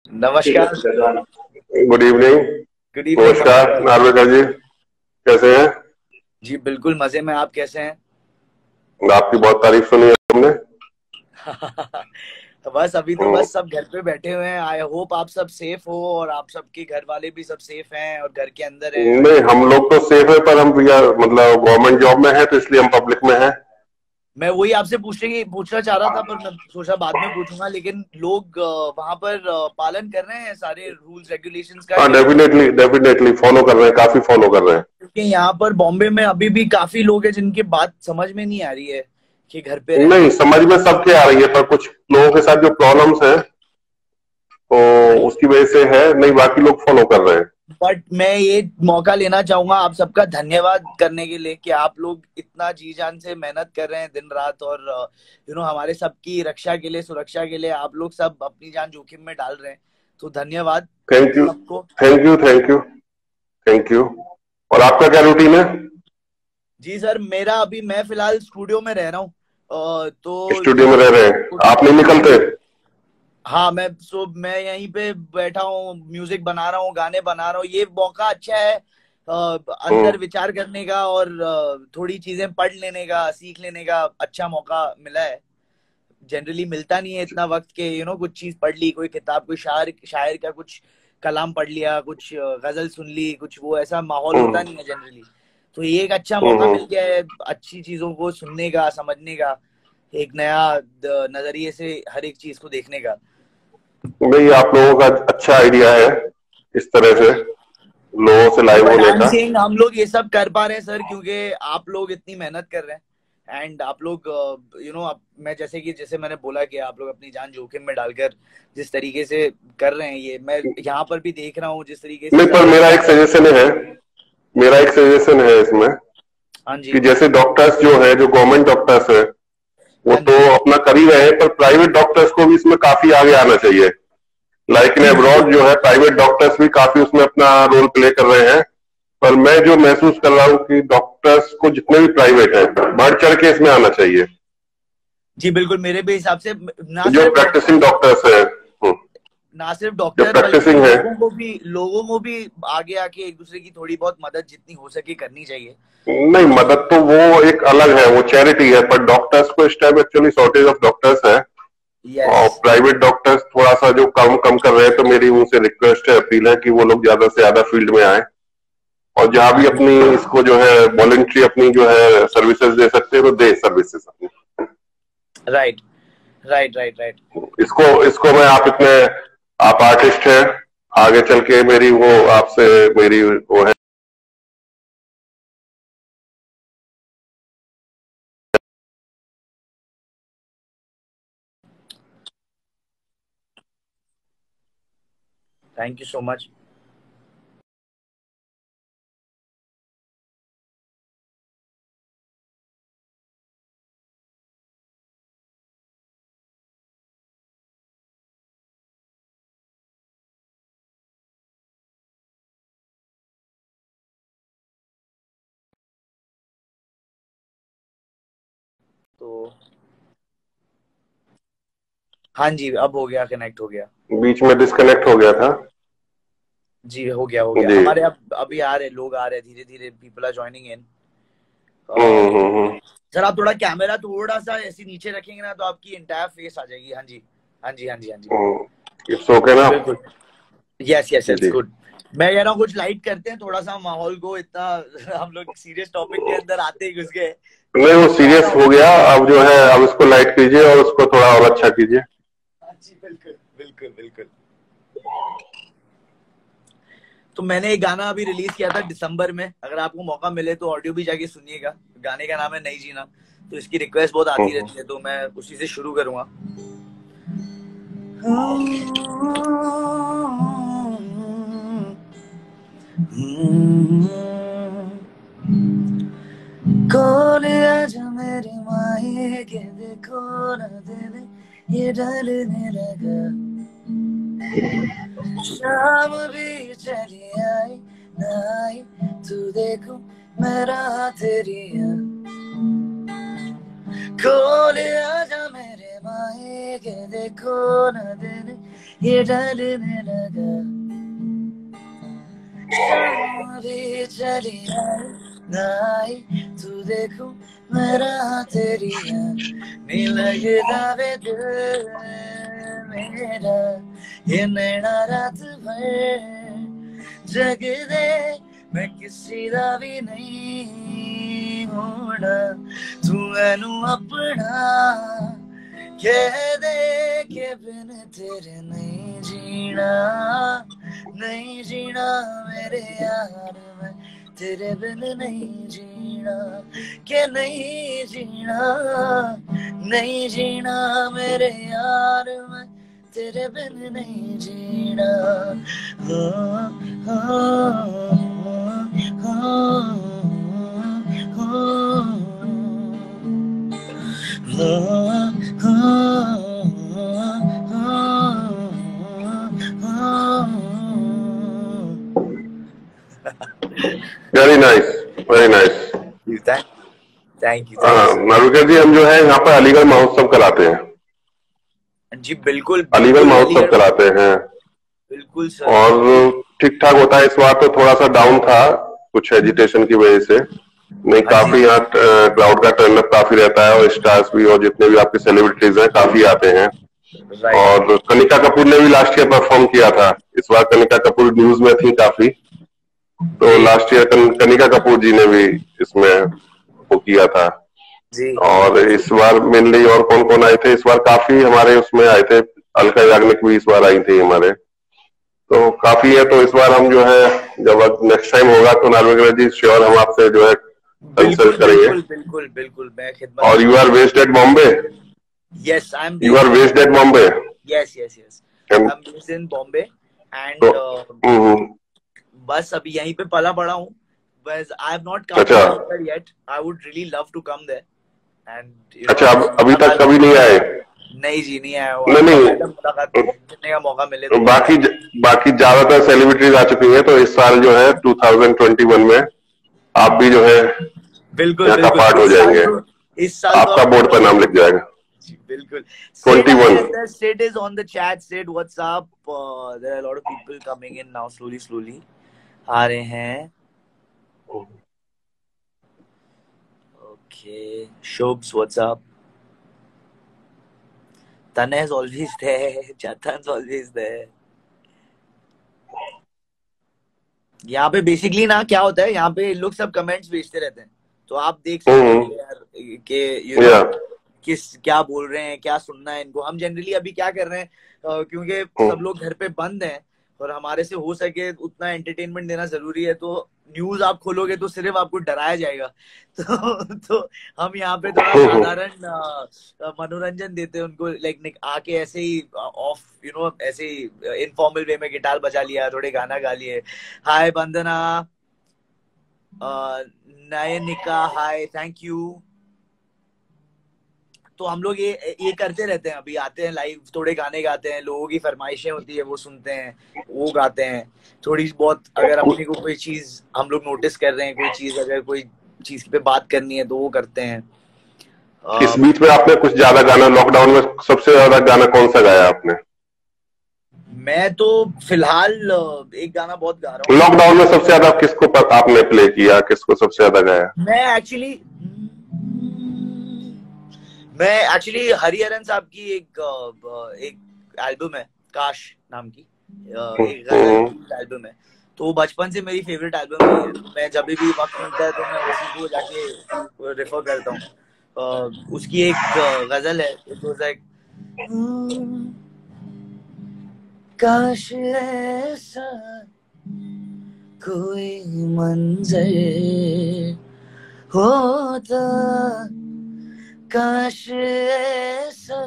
नमस्कार। Good evening. Good evening नमस्कार महाकाल। नार्वेकर जी, कैसे हैं? जी बिल्कुल मजे में, आप कैसे हैं? आपकी बहुत तारीफ सुनी है हमने। बस अभी तो हम्म, बस सब घर पे बैठे हुए हैं। आई होप आप सब सेफ हो और आप सबके घर वाले भी सब सेफ हैं और घर के अंदर हैं। नहीं, हम लोग तो सेफ है, पर हम यार मतलब गवर्नमेंट जॉब में है तो इसलिए हम पब्लिक में हैं। मैं वही आपसे पूछना चाह रहा था, पर मैं सोचा बाद में पूछूंगा। लेकिन लोग वहां पर पालन कर रहे हैं सारे रूल्स रेगुलेशंस का हाँ, कि नहीं? डेफिनेटली डेफिनेटली फॉलो कर रहे हैं, काफी फॉलो कर रहे हैं। क्योंकि यहाँ पर बॉम्बे में अभी भी काफी लोग हैं जिनकी बात समझ में नहीं आ रही है कि घर पे रहना नहीं, है। समझ में सबके आ रही है, पर कुछ लोगों के साथ जो प्रॉब्लम्स है तो राइट। उसकी वजह से है, नहीं बाकी लोग फॉलो कर रहे हैं। बट मैं ये मौका लेना चाहूंगा आप सबका धन्यवाद करने के लिए कि आप लोग इतना जी जान से मेहनत कर रहे हैं दिन रात, और हमारे सबकी रक्षा के लिए, सुरक्षा के लिए आप लोग सब अपनी जान जोखिम में डाल रहे हैं। तो धन्यवाद थैंक यू, सबको। Thank you, thank you, thank you. और आपका क्या रूटीन है? जी सर, मेरा अभी मैं फिलहाल स्टूडियो में रह रहा हूँ। तो स्टूडियो में जैसे रह कि रहे हैं, आप नहीं हाँ निकलते? जी। हाँ, मैं यहीं पे बैठा हूँ, म्यूजिक बना रहा हूँ, गाने बना रहा हूँ। ये मौका अच्छा है अंतर हम्म, विचार करने का और थोड़ी चीजें पढ़ लेने का, सीख लेने का अच्छा मौका मिला है। जनरली मिलता नहीं है इतना वक्त के कुछ चीज पढ़ ली, कोई किताब, कोई शायर शायर का कुछ कलाम पढ़ लिया, कुछ गजल सुन ली, कुछ वो ऐसा माहौल होता हम्म, नहीं है जनरली। तो ये एक अच्छा मौका हम्म। मिल गया है अच्छी चीजों को सुनने का, समझने का, एक नया नजरिए से हर एक चीज को देखने का। भाई, आप लोगों का अच्छा आइडिया है इस तरह से लोगों से नहीं, लाइव बट होने आई एम का। सेइंग हम लोग ये सब कर पा रहे हैं सर क्योंकि आप लोग इतनी मेहनत कर रहे हैं। एंड आप लोग मैं जैसे मैंने बोला कि आप लोग अपनी जान जोखिम में डालकर जिस तरीके से कर रहे हैं, ये मैं यहाँ पर भी देख रहा हूँ जिस तरीके से नहीं, सब पर लोग मेरा जा एक रहे हैं। सजेशन है, मेरा एक सजेशन है इसमें हाँ कि जी। जैसे डॉक्टर्स जो है, जो गवर्नमेंट डॉक्टर्स है, वो हाँ तो जी। अपना कर ही रहे हैं, पर प्राइवेट डॉक्टर्स को भी इसमें काफी आगे आना चाहिए। लाइक इन जी बिल्कुल। अब्रॉड जो है, प्राइवेट डॉक्टर्स भी काफी उसमें अपना रोल प्ले कर रहे हैं। पर मैं जो महसूस कर रहा हूँ कि डॉक्टर्स को जितने भी प्राइवेट है, बढ़ चढ़ के इसमें आना चाहिए। जी बिल्कुल, मेरे भी हिसाब से ना जो सिर्फ प्रैक्टिसिंग डॉक्टर, डॉक्टर्स है, ना सिर्फ जो डॉक्टर बल्कि प्रैक्टिसिंग है। लोगों को भी आगे आके एक दूसरे की थोड़ी बहुत मदद जितनी हो सके करनी चाहिए। नहीं, मदद तो वो एक अलग है, वो चैरिटी है, पर डॉक्टर्स को इस time actually shortage of doctors है। यस। और प्राइवेट डॉक्टर्स थोड़ा सा जो कम कम कर रहे हैं, तो मेरी उनसे रिक्वेस्ट है, अपील है कि वो लोग ज्यादा से ज्यादा फील्ड में आए, और जहां हाँ भी जी। अपनी इसको जो है वॉलंटरी अपनी जो है सर्विसेज दे सकते हैं तो दे सर्विसेज अपनी। Right right right right. इसको इसको मैं, आप इतने, आप आर्टिस्ट हैं, आगे चल के मेरी वो आपसे मेरी वो है। Thank you so much. तो हाँ जी, अब हो गया, कनेक्ट हो गया। बीच में डिस्कनेक्ट हो गया था। जी हो गया जी। हमारे अब अभी आ रहे लोग, आ रहे धीरे धीरे, people are joining in. Hmm. Sir आप थोड़ा कैमरा थोड़ा सा ऐसे नीचे रखेंगे ना तो आपकी इंटायर फेस आ जाएगी। हाँ जी हाँ जी हाँ जी हाँ जी। इट्स ओके जी ना? बिल्कुल। यस यस इट्स जी। गुड। मैं कह रहा हूँ कुछ लाइट करते हैं थोड़ा सा माहौल को, इतना हम लोग सीरियस टॉपिक के अंदर आते ही घुस गए। नहीं, वो तो ज्यादा सीरियस हो हो गया। गया, अब जो है अब इसको लाइट कीजिए और उसको थोड़ा और अच्छा कीजिए। हाँ जी बिल्कुल बिल्कुल बिल्कुल। तो मैंने एक गाना अभी रिलीज किया था दिसंबर में, अगर आपको मौका मिले तो ऑडियो भी जाके सुनिएगा। गाने का नाम है नहीं जीना। तो इसकी रिक्वेस्ट बहुत आती हम्म, रहती है तो मैं उसी से शुरू करूंगा। कोलिया जो मेरी माही के देखो न देने ये ढलने लगा, शाम भी चली आई ना आई, तू देखो मेरा तेरी खोले आजा मेरे माही के देखो न देने ये ढलने लगा, शाम भी चली आई, तू देखूं मेरा तेरी नहीं लगता वे दिल मेरा, ये नैना रात भर जग दे, मैं किसी दा भी नहीं होना, तू मैनू अपना कह दे के बिन तेरे नहीं जीना, नहीं जीना मेरे यार, मैं तेरे बिन नहीं जीना, के नहीं जीना, नहीं जीना मेरे यार, मैं तेरे बिन नहीं जीना। हाँ, हाँ, हाँ, very nice, very nice. Thank you. Narvekar ji, हम जो है यहाँ पर अलीगढ़ महोत्सव कराते हैं जी बिल्कुल, अलीगढ़ महोत्सव कराते हैं, बिल्कुल सर। और ठीक ठाक होता है। इस बार तो थोड़ा सा डाउन था कुछ एजिटेशन की वजह से, नहीं काफी यहाँ क्राउड का टर्न अप काफी रहता है, और स्टार्स भी और जितने भी आपके सेलिब्रिटीज हैं काफी आते हैं। और कनिका कपूर ने भी लास्ट ईयर परफॉर्म किया था, इस बार कनिका कपूर न्यूज में थी काफी, तो लास्ट ईयर कनिका कपूर जी ने भी इसमें वो किया था जी। और इस बार मेनली और कौन कौन आए थे, इस बार काफी हमारे उसमें आए थे, अलका याग्निक भी इस बार आई थी हमारे, तो काफी है। तो इस बार हम जो है जब नेक्स्ट टाइम होगा तो नार्वेकर जी श्योर हम आपसे जो है कंसल्ट करेंगे। बिल्कुल बिल्कुल, मैं खिदमत। और you are based at Bombay? Yes, I am. You are based at Bombay? Yes yes yes, I am based in Bombay, and बस अभी यहीं पे पला बड़ा हूँ, बस I have not come there yet, I would really love to come there, and अच्छा, अभी तक कभी नहीं आए? नहीं जी, नहीं आया। नहीं, मुलाकात करने का मौका मिले तो। बाकी ज्यादातर सेलिब्रिटीज आ चुकी हैं, तो इस साल जो है 2021 में आप भी जो है बिल्कुल यहाँ का पार्ट हो जाएंगे, इस साल आपका बोर्ड पर नाम लिख जाएगा। बिल्कुल। 21. State is on the chat. State what's up? There are a lot of people coming in now. Slowly आ रहे हैं। Okay, Shobs, what's up? Tanya is always there. Chatan's always there. यहाँ पे बेसिकली ना क्या होता है, यहाँ पे लोग सब कमेंट्स भेजते रहते हैं, तो आप देख सकते हो यार कि किस क्या बोल रहे हैं, क्या सुनना है इनको। हम जनरली अभी क्या कर रहे हैं, क्योंकि सब लोग घर पे बंद हैं और हमारे से हो सके उतना एंटरटेनमेंट देना जरूरी है, तो न्यूज आप खोलोगे तो सिर्फ आपको डराया जाएगा, तो हम यहाँ पे थोड़ा साधारण मनोरंजन देते हैं उनको, लाइक आके ऐसे ही ऑफ ऐसे ही इनफॉर्मल वे में गिटार बजा लिया, थोड़े गाना गा लिए। Hi Vandana, Nayanika hi, thank you. तो हम लोग ये करते रहते हैं, अभी आते हैं लाइव, थोड़े गाने गाते हैं, लोगों की फरमाइशें होती है वो सुनते हैं, वो गाते हैं थोड़ी बहुत। अगर अपने को कोई चीज हम लोग नोटिस कर रहे हैं, कोई चीज अगर कोई चीज पे बात करनी है तो वो करते हैं। इस बीच में आपने कुछ ज्यादा गाना, लॉकडाउन में सबसे ज्यादा गाना कौन सा गाया आपने? मैं तो फिलहाल एक गाना बहुत गा रहा हूँ। लॉकडाउन में सबसे ज्यादा किसको आपने प्ले किया, किसको सबसे ज्यादा गाया? मैं एक्चुअली हरिहरन साहब की एक एल्बम है काश नाम की, एक एल्बम है, तो वो बचपन से मेरी फेवरेट एल्बम है। मैं जब भी वक्त मिलता है तो मैं उसी को जाके रेफर करता हूँ। उसकी एक गजल है, इट वाज लाइक काश ऐसा कोई मंजर होता, काश ऐसा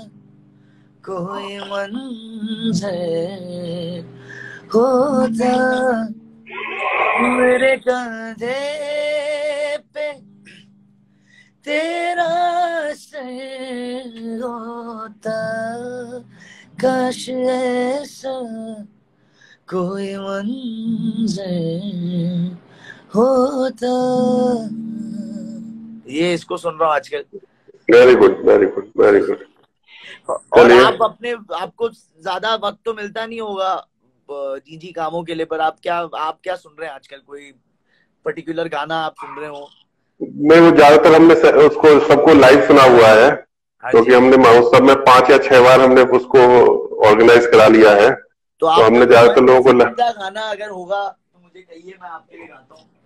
कोई मंजर होता, मेरे कंधे पे तेरा सर होता, काश ऐसा कोई मंजर होता। ये इसको सुन रहा हूँ आजकल। Very good, very good, very good. और चलिए। आप अपने, आपको ज्यादा वक्त तो मिलता नहीं होगा निजी कामों के लिए, पर आप क्या सुन रहे हैं आजकल? कोई पर्टिकुलर गाना आप सुन रहे हो? नहीं, वो ज्यादातर हमने उसको सबको लाइव सुना हुआ है, हाँ क्योंकि जी। हमने महोत्सव में 5 या 6 बार हमने उसको ऑर्गेनाइज करा लिया है, तो तो आपका हमने कोई ज्यादातर मन लोगों को पसंदीदा गाना अगर होगा तो मुझे कहिए, मैं आपके लिए गाता हूँ।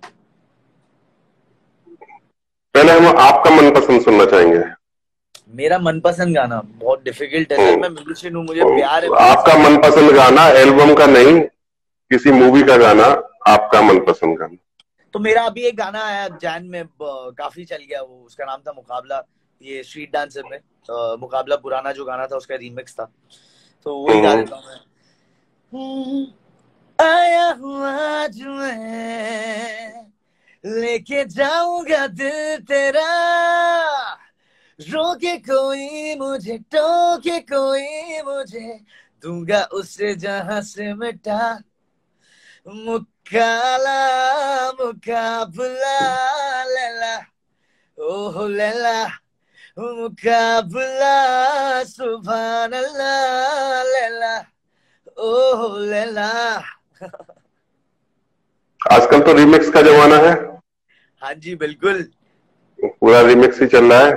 पहले हम आपका मनपसंद सुनना चाहेंगे। मेरा मनपसंद गाना बहुत डिफिकल्ट है सर, मैं म्यूजिशियन हूँ, मुझे प्यार है आपका म्यूजिक से। मनपसंद गाना, एल्बम का नहीं, किसी मूवी का गाना, आपका मनपसंद गाना। तो मेरा अभी एक गाना आया जैन में, काफी चल गया वो, उसका नाम था मुकाबला। ये स्ट्रीट डांसर में मुकाबला पुराना जो गाना था उसका रीमिक्स था, तो वही गा हम्म। देता हूँ मैं। आया हूँ आज मैं, लेके जाऊंगा दिल तेरा, रोके कोई मुझे, टोके कोई मुझे, दूंगा उससे जहां से मिटा, मुकाला मुकाबला, लैला ओह लैला, मुकाबला सुभान अल्लाह, लैला ओह लैला। आजकल तो रिमिक्स का जमाना है, हाँ जी बिल्कुल। पूरा रिमिक्स ही चल रहा है,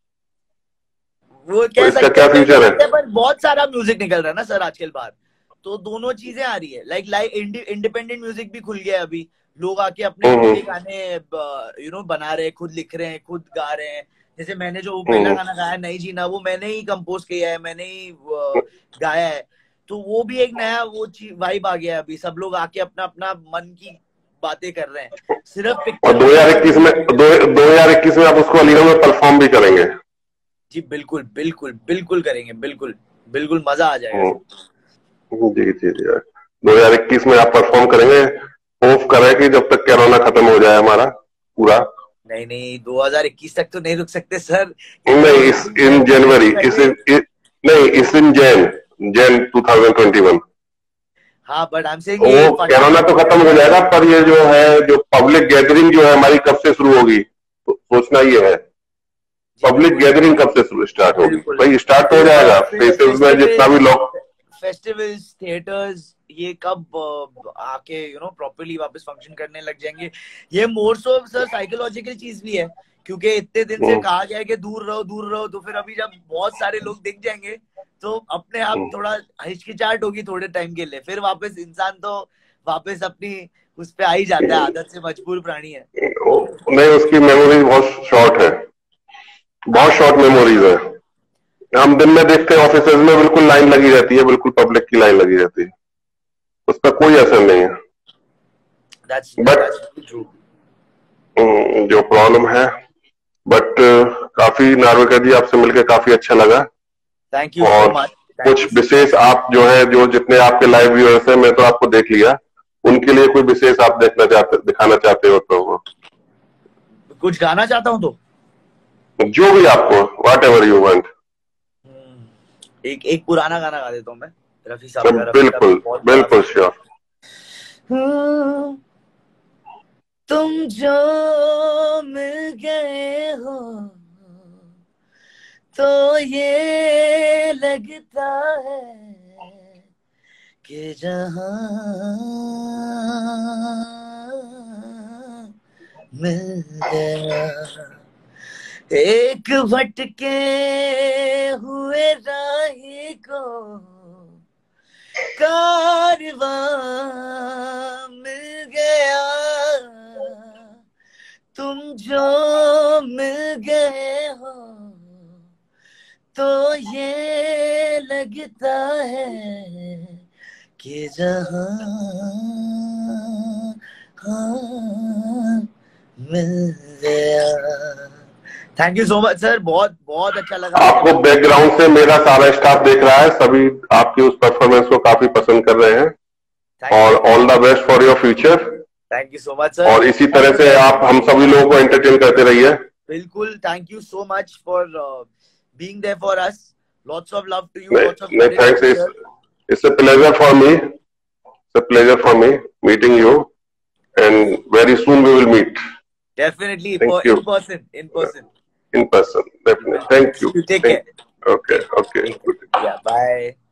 वो तो कह इसका सकते क्या हैं, फ्यूचर है? पर बहुत सारा म्यूजिक निकल रहा है ना सर आजकल बाहर, तो दोनों चीजें आ रही है। लाइक इंडिपेंडेंट म्यूजिक भी खुल गया है अभी, लोग आके अपने खुद के हम्म। गाने बना रहे हैं, खुद लिख रहे हैं, खुद गा रहे हैं। जैसे मैंने जो पहला हम्म। गाना गाया नहीं जीना, वो मैंने ही कंपोज किया है, मैंने ही गाया है। तो वो भी एक नया वो वाइब आ गया है, अभी सब लोग आके अपना अपना मन की बातें कर रहे हैं, सिर्फ और पिक्चर को लेकर 2021 नहीं में, कर रहे। 2021 में आप उसको अलीगढ़ में परफॉर्म भी करेंगे? जी बिल्कुल बिल्कुल बिल्कुल करेंगे, बिल्कुल बिल्कुल मजा आ जाएगा सर। जी जी जी। 2021 में आप परफॉर्म करेंगे, होप करें कि जब तक कोरोना खत्म हो जाए हमारा पूरा। नहीं नहीं, 2021 तक तो नहीं रुक सकते सर, नहीं, इतने इस दिन है इन उसमें जनवरी, तो इस, पहले। नहीं, इस इन जैन, जैन 2021। हाँ बट आई एम सेइंग ये वो कोरोना तो खत्म हो जाएगा, पर ये जो है, जो पब्लिक गैदरिंग जो है हमारी कब से शुरू होगी, तो सोचना ये है, जी पब्लिक बिल्कुल गैदरिंग कब से शुरू स्टार्ट होगी? बिल्कुल। भाई स्टार्ट तो हो फिर जाएगा, फिर प्लेसेस में जितना भी लोग। फेस्टिवल्स थिएटर्स ये कब आके प्रॉपर्ली वापस फंक्शन करने लग जाएंगे? ये मोर सो सर साइकोलॉजिकल चीज भी है, क्योंकि इतने दिन से हम्म, कहा गया है कि दूर रहो दूर रहो, तो फिर अभी जब बहुत सारे लोग दिख जाएंगे तो अपने आप हम्म। थोड़ा हिचकिचाहट होगी थोड़े टाइम के लिए, फिर वापस इंसान तो वापस अपनी उस पे आ ही जाता है, आदत से मजबूर प्राणी है। नहीं, उसकी मेमोरी बहुत शॉर्ट है, बहुत हाँ शॉर्ट मेमोरीज है। हम दिन में देखते हैं ऑफिस में बिल्कुल लाइन लगी रहती है, बिल्कुल पब्लिक की लाइन लगी रहती है, उसका कोई असर नहीं है। But that's true. जो प्रॉब्लम है, बट काफी, नार्वेकर जी आपसे मिलकर काफी अच्छा लगा। थैंक यू सो और मच, थैंक यू कुछ सो विशेष मच। आप जो है, जो जितने आपके लाइव व्यूअर्स हैं, मैं तो आपको देख लिया, उनके लिए कोई विशेष आप दिखाना चाहते हो तो? कुछ गाना चाहता हूँ तो जो भी आपको, व्हाट एवर यू वांट। एक एक पुराना गाना गा देता हूँ मैं, रफी साहब का। रफी साहब बिल्कुल, बहुत बड़ा बिल्कुल फैन श्योर। हूँ। तुम जो मिल गए हो तो ये लगता है कि जहां मिल गया, एक भटके हुए राही को कारवां मिल गया, तुम जो मिल गए हो तो ये लगता है कि जहां मिल गया। Thank you so much sir, बहुत बहुत अच्छा लगा आपसे आपको बात करके। बैकग्राउंड से मेरा सारा स्टाफ देख रहा है, सभी आपकी उस परफॉर्मेंस को काफी पसंद कर रहे हैं, थैंक और you, all the best for your future. Thank you so much sir. और इसी ऑल तरह द से बेस्ट आप फॉर हम यू सभी लोगों को एंटरटेन करते रहिए। बिल्कुल, thank you so much for being there for us. Lots of love to you, नहीं, लॉट्स ऑफ नहीं, gratitude thanks, sir. It's a pleasure for me, it's a pleasure for me meeting you, and very soon we will meet. Definitely thank you. in person, in person। In person, जी definite. बिल्कुल, thank you, take thank care. Okay okay. Yeah bye.